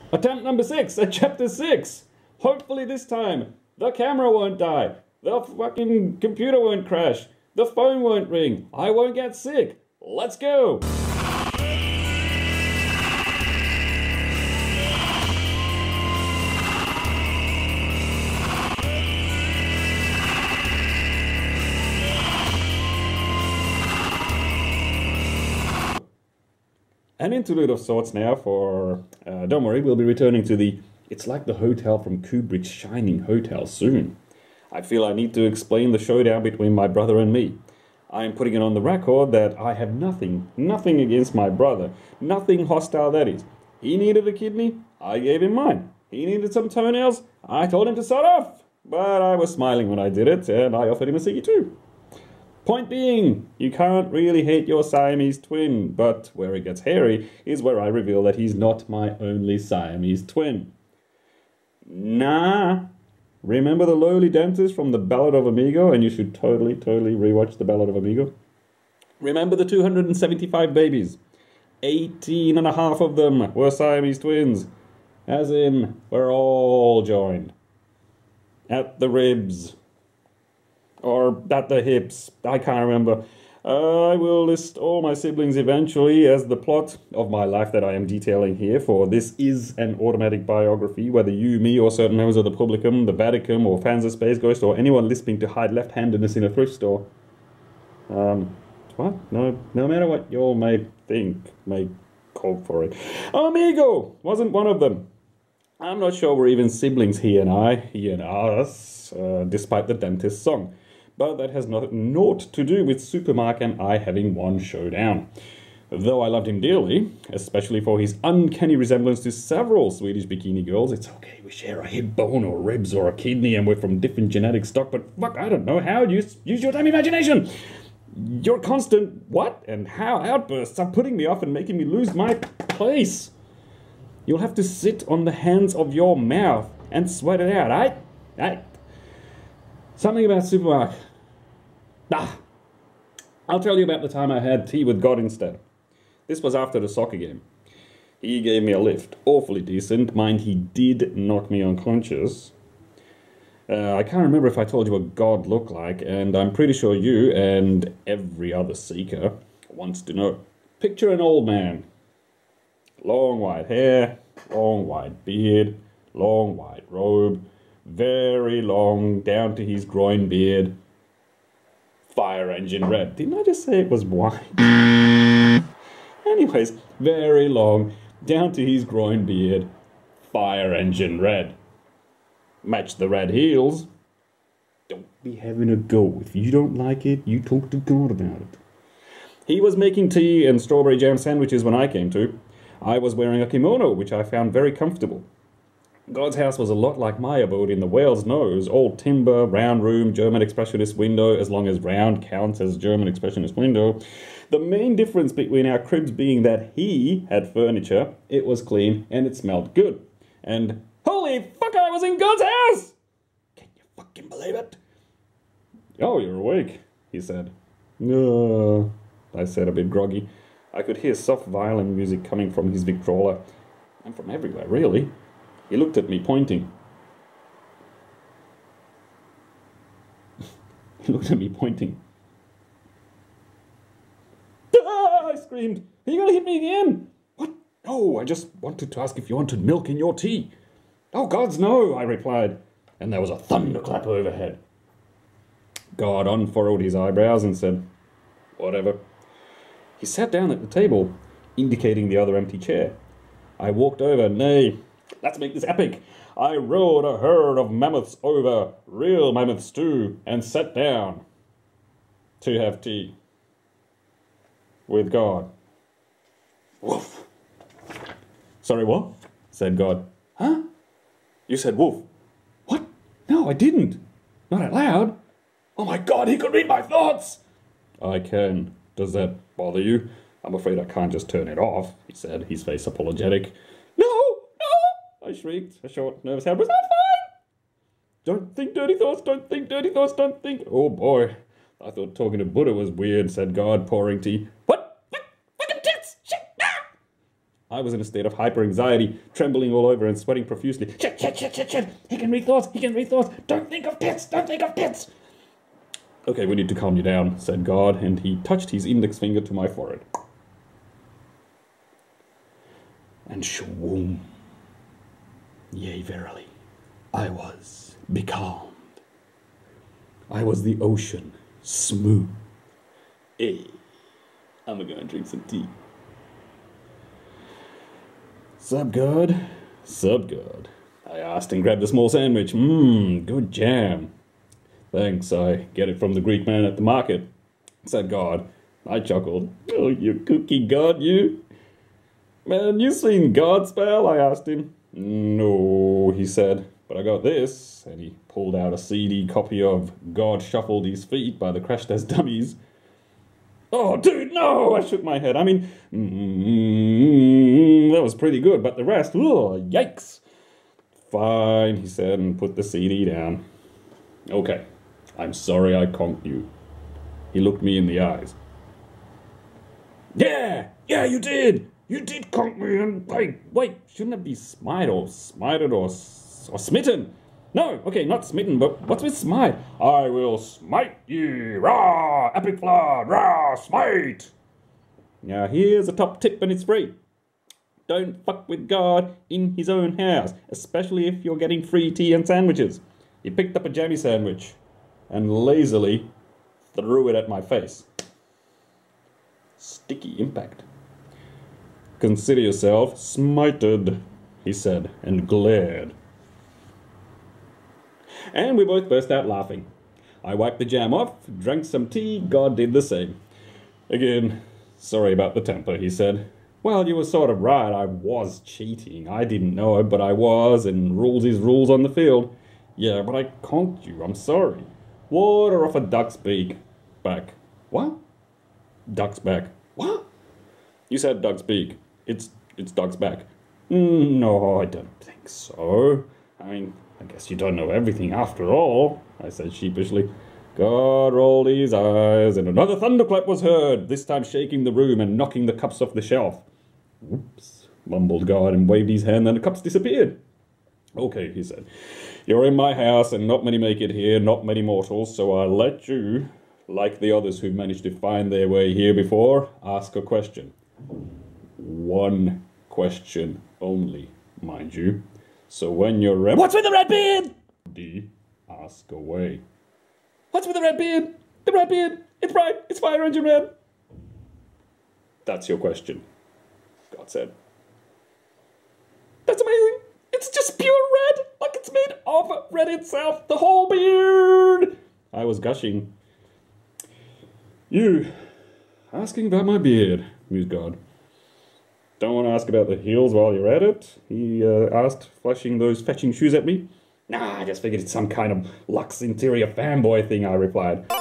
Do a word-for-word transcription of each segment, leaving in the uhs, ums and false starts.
Attempt number six at chapter six. Hopefully this time the camera won't die, the fucking computer won't crash, the phone won't ring, I won't get sick. Let's go! An interlude of sorts now for, uh, don't worry, we'll be returning to the It's Like the Hotel from Kubrick's Shining Hotel soon. I feel I need to explain the showdown between my brother and me. I am putting it on the record that I have nothing, nothing against my brother, nothing hostile that is. He needed a kidney, I gave him mine. He needed some toenails, I told him to sod off. But I was smiling when I did it, and I offered him a ciggy too. Point being, you can't really hate your Siamese twin, but where it gets hairy is where I reveal that he's not my only Siamese twin. Nah. Remember the lowly dentist from the Ballad of Amigo? And you should totally, totally rewatch the Ballad of Amigo. Remember the two hundred seventy-five babies? eighteen and a half of them were Siamese twins. As in, we're all joined. At the ribs. Or at the hips, I can't remember. Uh, I will list all my siblings eventually as the plot of my life that I am detailing here, for this is an automatic biography, whether you, me, or certain members of the publicum, the Vatican, or fans of Space Ghost, or anyone listening to hide left-handedness in a thrift store. Um, what? No, no matter what you all may think, may call for it. Amigo wasn't one of them. I'm not sure we're even siblings, he and I, he and us, uh, despite the dentist's song. But that has not, naught to do with Supermark and I having one showdown. Though I loved him dearly, especially for his uncanny resemblance to several Swedish bikini girls. It's okay, we share a hip bone or ribs or a kidney and we're from different genetic stock, but fuck, I don't know how. Use, use your damn imagination! Your constant what and how outbursts are putting me off and making me lose my place. You'll have to sit on the hands of your mouth and sweat it out, eh? Eh? Something about Supermark. Ah, I'll tell you about the time I had tea with God instead. This was after the soccer game. He gave me a lift. Awfully decent. Mind, he did knock me unconscious. Uh, I can't remember if I told you what God looked like, and I'm pretty sure you and every other seeker wants to know. Picture an old man. Long white hair, long white beard, long white robe, very long, down to his groin beard. Fire engine red. Didn't I just say it was white? Anyways, very long, down to his groin beard. Fire engine red. Match the red heels. Don't be having a go. If you don't like it, you talk to God about it. He was making tea and strawberry jam sandwiches when I came to. I was wearing a kimono, which I found very comfortable. God's house was a lot like my abode in the Whale's Nose. All timber, round room, German expressionist window, as long as round counts as German expressionist window. The main difference between our cribs being that he had furniture, it was clean, and it smelled good. And holy fuck, I was in God's house! Can you fucking believe it? Oh, you're awake, he said. No, I said a bit groggy. I could hear soft violin music coming from his Victrola. And from everywhere, really. He looked at me, pointing. He looked at me, pointing. Ah! I screamed. Are you going to hit me again? What? No, I just wanted to ask if you wanted milk in your tea. Oh, gods, no, I replied. And there was a thunderclap overhead. God unfurrowed his eyebrows and said, whatever. He sat down at the table, indicating the other empty chair. I walked over. Nay, let's make this epic. I rode a herd of mammoths over, real mammoths too, and sat down to have tea with God. Woof. Sorry, what? Said God. Huh? You said woof. What? No, I didn't. Not out loud. Oh my God, he could read my thoughts. I can. Does that bother you? I'm afraid I can't just turn it off, he said, his face apologetic. No, no, I shrieked, a short, nervous hand. Was that fine? Don't think dirty thoughts, don't think dirty thoughts, don't think. Oh boy, I thought talking to Buddha was weird, said God, pouring tea. What? What? Fucking tits! Shit! No! I was in a state of hyper-anxiety, trembling all over and sweating profusely. Shit, shit, shit, shit, shit. He can read thoughts, he can read thoughts. Don't think of pits, don't think of pits. Okay, we need to calm you down, said God, and he touched his index finger to my forehead. And shwoom. Yea, verily, I was becalmed. I was the ocean, smooth. Hey, I'm gonna drink some tea. Sup, God? Sup, God? I asked and grabbed a small sandwich. Mmm, good jam. Thanks, I get it from the Greek man at the market, said God. I chuckled. Oh, you cookie God, you. Man, you seen Godspell? I asked him. No, he said, but I got this. And he pulled out a C D copy of God Shuffled His Feet by the Crash Test Dummies. Oh, dude, no! I shook my head. I mean, mm, that was pretty good, but the rest, oh, yikes. Fine, he said, and put the C D down. Okay, I'm sorry I conked you. He looked me in the eyes. Yeah, yeah, you did! You did conk me, and wait, wait, shouldn't it be smite or smited or, or smitten? No, okay, not smitten, but what's with smite? I will smite ye, rah, epic flood, rah, smite. Now here's a top tip and it's free. Don't fuck with God in his own house, especially if you're getting free tea and sandwiches. He picked up a jammy sandwich and lazily threw it at my face. Sticky impact. Consider yourself smited, he said, and glared. And we both burst out laughing. I wiped the jam off, drank some tea, God did the same. Again, sorry about the temper, he said. Well, you were sort of right, I was cheating. I didn't know it, but I was, and rules is rules on the field. Yeah, but I conked you, I'm sorry. Water off a duck's beak. Back. What? Duck's back. What? You said duck's beak. It's, it's duck's back. Mm, no, I don't think so. I mean, I guess you don't know everything after all, I said sheepishly. God rolled his eyes, and another thunderclap was heard, this time shaking the room and knocking the cups off the shelf. Whoops, mumbled God and waved his hand, and the cups disappeared. Okay, he said, you're in my house, and not many make it here, not many mortals, so I'll let you, like the others who've managed to find their way here before, ask a question. One question only, mind you. So when you're ready... What's with the red beard? D, ask away. What's with the red beard? The red beard! It's bright! It's fire engine red! That's your question, God said. That's amazing! It's just pure red! Like it's made of red itself! The whole beard! I was gushing. You, asking about my beard, mused God. Don't want to ask about the heels while you're at it, he uh, asked, flashing those fetching shoes at me. Nah, I just figured it's some kind of Lux Interior fanboy thing, I replied.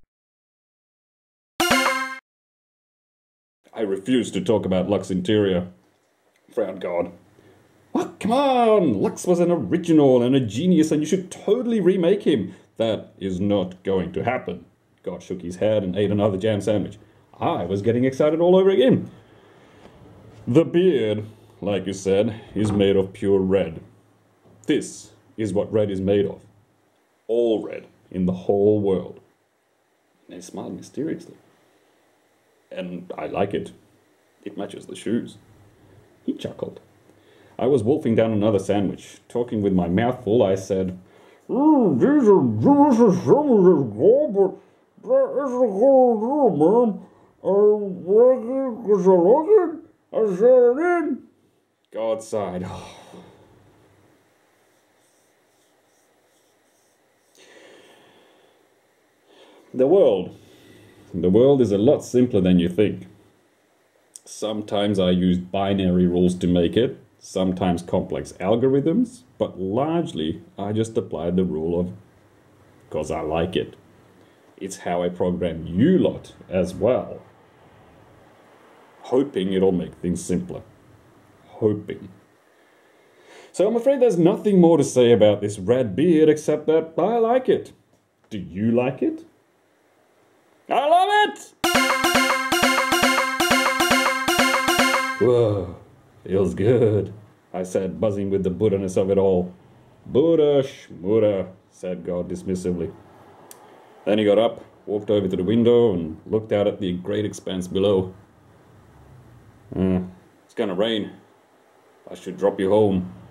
I refused to talk about Lux Interior, frowned God. What? Come on! Lux was an original and a genius, and you should totally remake him. That is not going to happen. God shook his head and ate another jam sandwich. I was getting excited all over again. The beard, like you said, is made of pure red. This is what red is made of. All red in the whole world. And he smiled mysteriously. And I like it. It matches the shoes. He chuckled. I was wolfing down another sandwich. Talking with my mouth full, I said, mm, these are delicious sandwiches, but that isn't going to do, man. I like it because I like it. I said it in. God sighed. The world. The world is a lot simpler than you think. Sometimes I used binary rules to make it, sometimes complex algorithms, but largely I just applied the rule of because I like it. It's how I program you lot as well. Hoping it'll make things simpler. Hoping. So I'm afraid there's nothing more to say about this red beard except that I like it. Do you like it? I love it! Whoa. Feels good, I said, buzzing with the Buddha-ness of it all. Buddha shmooda, said God dismissively. Then he got up, walked over to the window, and looked out at the great expanse below. Uh, it's gonna rain. I should drop you home.